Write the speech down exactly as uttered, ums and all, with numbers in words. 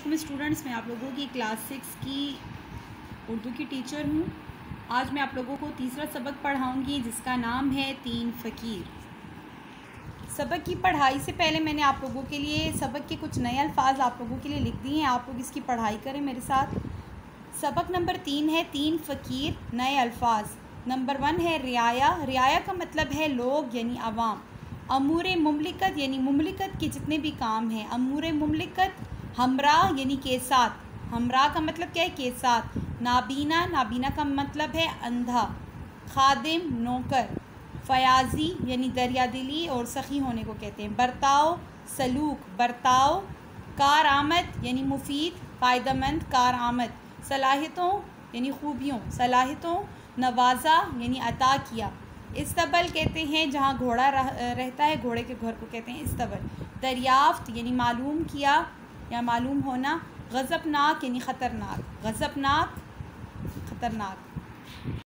علیکم اسٹوڈنٹس، میں آپ لوگوں کی کلاس سکس کی اردو کی ٹیچر ہوں۔ آج میں آپ لوگوں کو تیسرا سبق پڑھاؤں گی جس کا نام ہے تین فقیر۔ سبق کی پڑھائی سے پہلے میں نے آپ لوگوں کے لیے سبق کے کچھ نئے الفاظ آپ لوگوں کے لیے لکھ دیے ہیں، آپ لوگ اس کی پڑھائی کریں میرے ساتھ۔ سبق نمبر تین ہے تین فقیر نئے الفاظ۔ نمبر ون ہے رعایا۔ رعایا کا مطلب ہے لوگ یعنی عوام۔ امور مملکت یعنی مملکت کے جتنے بھی کام ہیں۔ امور مملکت۔ ہمراہ یعنی کے ساتھ۔ ہمراہ کا مطلب کیا ہے؟ کے ساتھ۔ نابینا۔ نابینا کا مطلب ہے اندھا۔ خادم نوکر۔ فیاضی یعنی دریا دلی اور سخی ہونے کو کہتے ہیں۔ برتاؤ سلوک۔ برتاؤ۔ کارآمد یعنی مفید فائدہ مند کارآمد۔ صلاحیتوں یعنی خوبیوں۔ صلاحیتوں۔ نوازا یعنی عطا کیا۔ استبل کہتے ہیں جہاں گھوڑا رہتا ہے، گھوڑے کے گھر کو کہتے ہیں استبل۔ دریافت یعنی معلوم کیا یا معلوم ہونا۔ غضبناک یعنی خطرناک۔ غضبناک خطرناک۔